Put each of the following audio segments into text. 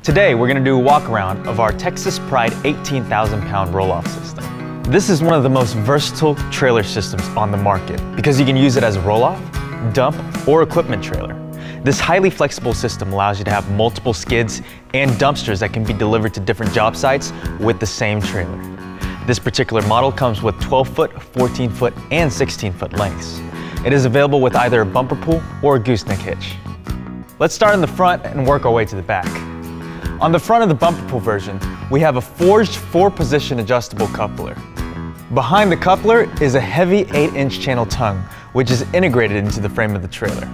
Today we're going to do a walk around of our Texas Pride 18,000 pound roll-off system. This is one of the most versatile trailer systems on the market because you can use it as a roll-off, dump, or equipment trailer. This highly flexible system allows you to have multiple skids and dumpsters that can be delivered to different job sites with the same trailer. This particular model comes with 12-foot, 14-foot, and 16-foot lengths. It is available with either a bumper pull or a gooseneck hitch. Let's start in the front and work our way to the back. On the front of the bumper pull version, we have a forged 4-position adjustable coupler. Behind the coupler is a heavy 8-inch channel tongue, which is integrated into the frame of the trailer.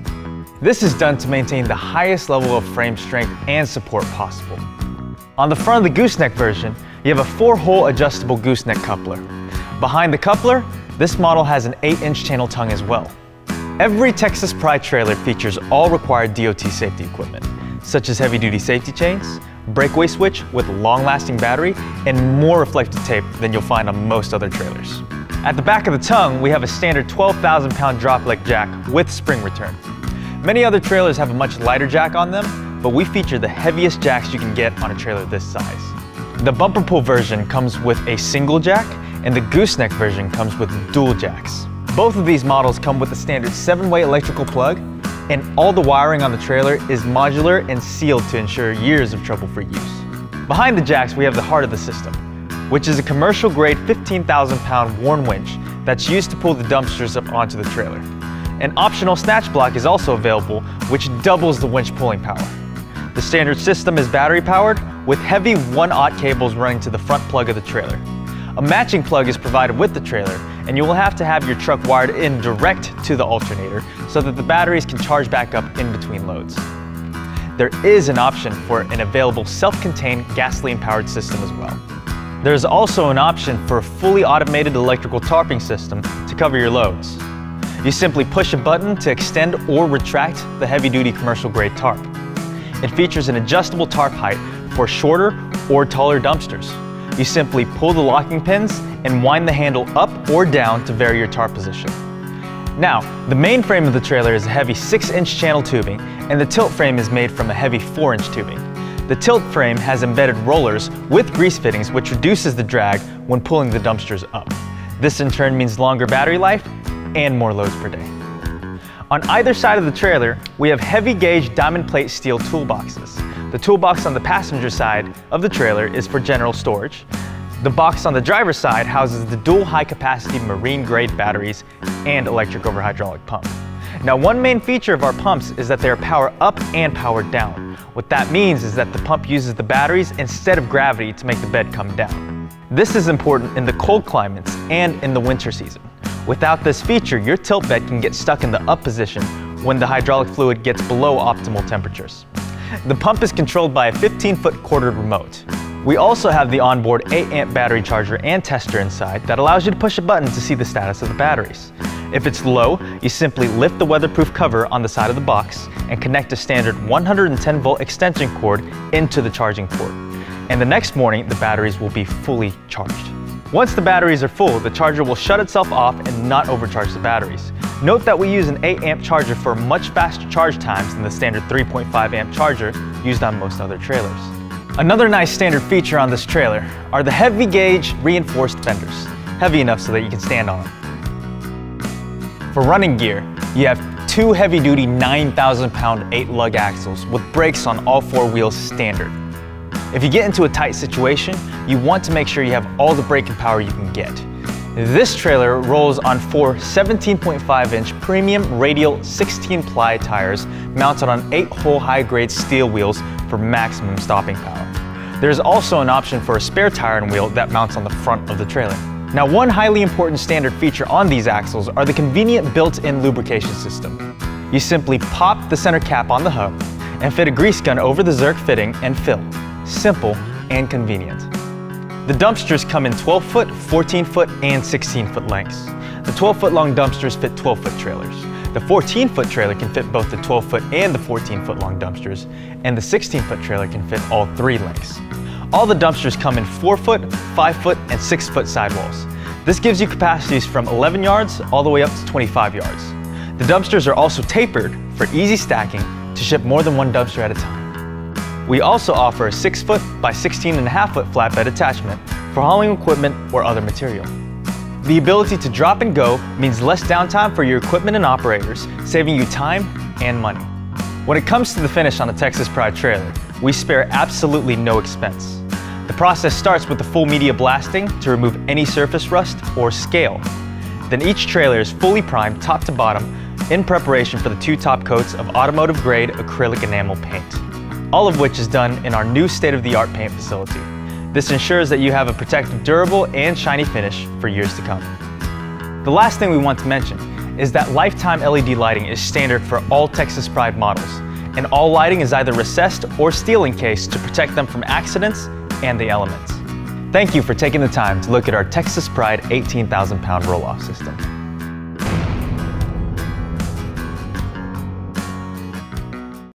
This is done to maintain the highest level of frame strength and support possible. On the front of the gooseneck version, you have a 4-hole adjustable gooseneck coupler. Behind the coupler, this model has an 8-inch channel tongue as well. Every Texas Pride trailer features all required DOT safety equipment, such as heavy-duty safety chains, breakaway switch with long-lasting battery, and more reflective tape than you'll find on most other trailers. At the back of the tongue, we have a standard 12,000 pound drop leg jack with spring return. Many other trailers have a much lighter jack on them, but we feature the heaviest jacks you can get on a trailer this size. The bumper pull version comes with a single jack, and the gooseneck version comes with dual jacks. Both of these models come with a standard 7-way electrical plug, and all the wiring on the trailer is modular and sealed to ensure years of trouble-free use. Behind the jacks, we have the heart of the system, which is a commercial-grade 15,000 pound worn winch that's used to pull the dumpsters up onto the trailer. An optional snatch block is also available, which doubles the winch pulling power. The standard system is battery-powered with heavy 1/0 cables running to the front plug of the trailer. A matching plug is provided with the trailer, and you will have to have your truck wired in direct to the alternator so that the batteries can charge back up in between loads. There is an option for an available self-contained gasoline-powered system as well. There is also an option for a fully automated electrical tarping system to cover your loads. You simply push a button to extend or retract the heavy-duty commercial-grade tarp. It features an adjustable tarp height for shorter or taller dumpsters. You simply pull the locking pins and wind the handle up or down to vary your tarp position. Now, the main frame of the trailer is a heavy 6-inch channel tubing, and the tilt frame is made from a heavy 4-inch tubing. The tilt frame has embedded rollers with grease fittings, which reduces the drag when pulling the dumpsters up. This in turn means longer battery life and more loads per day. On either side of the trailer, we have heavy gauge diamond plate steel toolboxes. The toolbox on the passenger side of the trailer is for general storage. The box on the driver's side houses the dual high-capacity marine-grade batteries and electric over hydraulic pump. Now, one main feature of our pumps is that they are power up and power down. What that means is that the pump uses the batteries instead of gravity to make the bed come down. This is important in the cold climates and in the winter season. Without this feature, your tilt bed can get stuck in the up position when the hydraulic fluid gets below optimal temperatures. The pump is controlled by a 15-foot corded remote. We also have the onboard 8-amp battery charger and tester inside that allows you to push a button to see the status of the batteries. If it's low, you simply lift the weatherproof cover on the side of the box and connect a standard 110-volt extension cord into the charging port. And the next morning, the batteries will be fully charged. Once the batteries are full, the charger will shut itself off and not overcharge the batteries. Note that we use an 8-amp charger for much faster charge times than the standard 3.5-amp charger used on most other trailers. Another nice standard feature on this trailer are the heavy gauge reinforced fenders, heavy enough so that you can stand on them. For running gear, you have 2 heavy-duty 9,000 pound 8-lug axles with brakes on all 4 wheels standard. If you get into a tight situation, you want to make sure you have all the braking power you can get. This trailer rolls on 4 17.5-inch premium radial 16-ply tires mounted on 8-hole high-grade steel wheels for maximum stopping power. There's also an option for a spare tire and wheel that mounts on the front of the trailer. Now, one highly important standard feature on these axles are the convenient built-in lubrication system. You simply pop the center cap on the hub and fit a grease gun over the Zerk fitting and fill. Simple and convenient. The dumpsters come in 12-foot, 14-foot, and 16-foot lengths. The 12-foot long dumpsters fit 12-foot trailers. The 14-foot trailer can fit both the 12-foot and the 14-foot long dumpsters, and the 16-foot trailer can fit all 3 lengths. All the dumpsters come in 4-foot, 5-foot, and 6-foot sidewalls. This gives you capacities from 11 yards all the way up to 25 yards. The dumpsters are also tapered for easy stacking to ship more than 1 dumpster at a time. We also offer a 6-foot by 16.5-foot flatbed attachment for hauling equipment or other material. The ability to drop and go means less downtime for your equipment and operators, saving you time and money. When it comes to the finish on a Texas Pride trailer, we spare absolutely no expense. The process starts with the full media blasting to remove any surface rust or scale. Then each trailer is fully primed top to bottom in preparation for the 2 top coats of automotive-grade acrylic enamel paint, all of which is done in our new state-of-the-art paint facility. This ensures that you have a protective, durable, and shiny finish for years to come. The last thing we want to mention is that lifetime LED lighting is standard for all Texas Pride models, and all lighting is either recessed or steel encased to protect them from accidents and the elements. Thank you for taking the time to look at our Texas Pride 18,000 pound roll-off system.